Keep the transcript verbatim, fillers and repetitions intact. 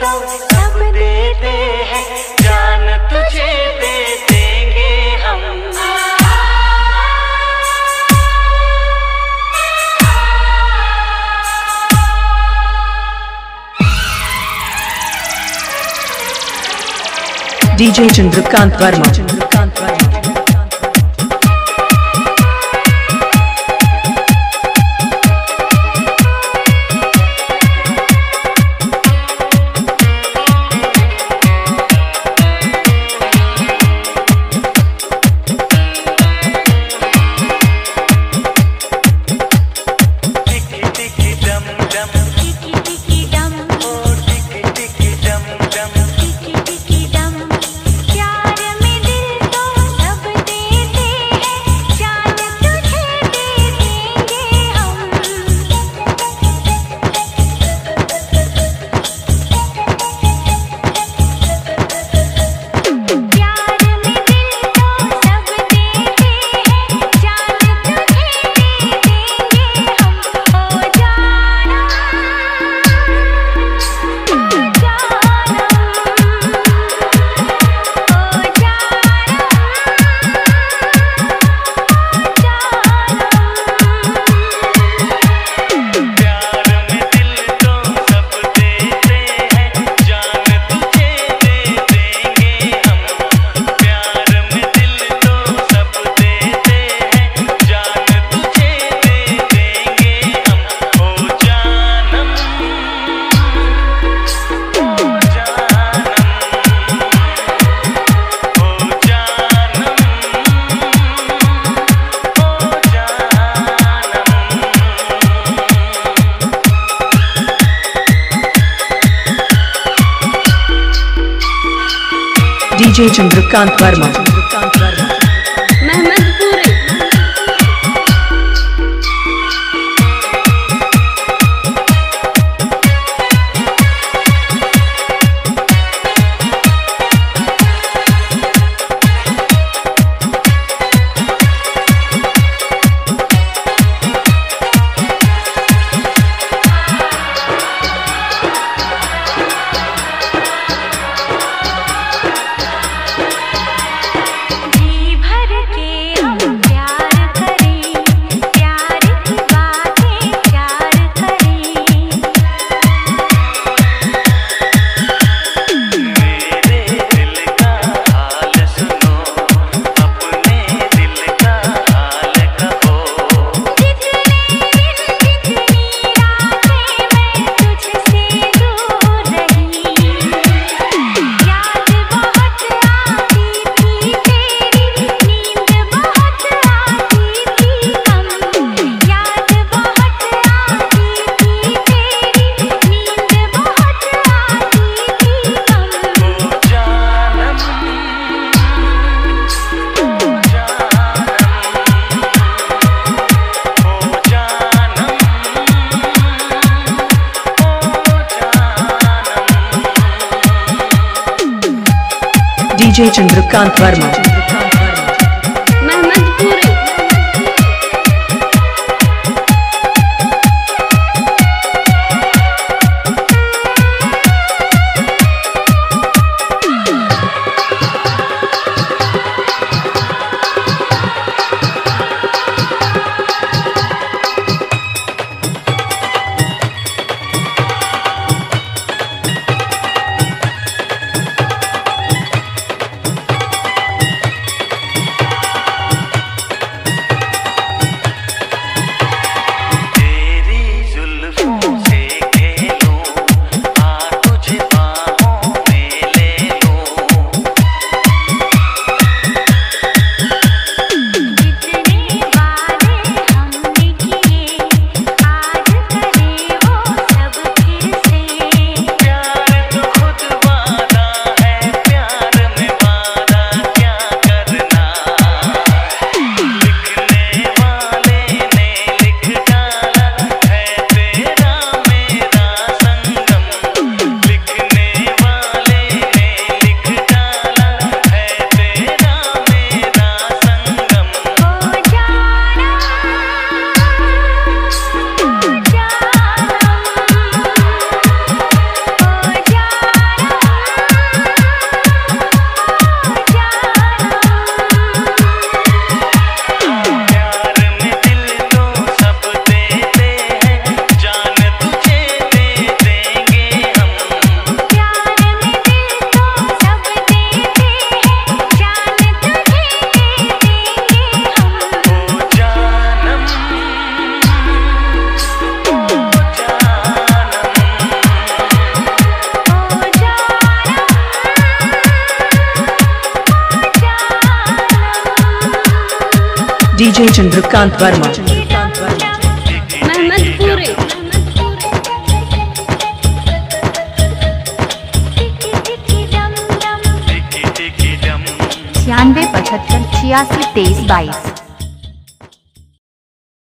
तो सब देते हैं, जान तुझे दे देंगे हम। डीजे चंद्रकांत वर्मा। टिकी टिकी डम डम, टिकी टिकी डम, ओ टिकी टिकी डम डम, टिकी टिकी डम। प्यार में दिल तो सब देते हैं, जान तुझे दे देंगे हम। प्यार में दिल तो सब देते हैं, जान तुझे दे देंगे हम। ओ जाना, ओ जानम, ओ जानम। प्यार में दिल तो सब देते हैं, जान तुझे दे देंगे हम। प्यार में दिल तो सब देते हैं, जान तुझे दे देंगे हम। ओ जानम, ओ जानम, ओ डीजे चंद्रकांत वर्मा। महमदपुर। जी भर के हम प्यार करें, प्यार की बातें प्यार करें। मेरे दिल का हाल सुनो, अपने दिल का हाल कहो। जितने दिन जितनी रातें मैं तुझसे दूर रही, याद बहुत आती थी तेरी, नींद बहुत आती थी कम। याद बहुत आती थी तेरी, नींद बहुत आती थी कम। ओ जानम, ओ जानम, ओ जानम। डीजे चंद्रकांत वर्मा। महमदपुर। डीजे चंद्रकांत वर्मा। महमदपुर छियानवे पचहत्तर छियासी तेईस बाईस।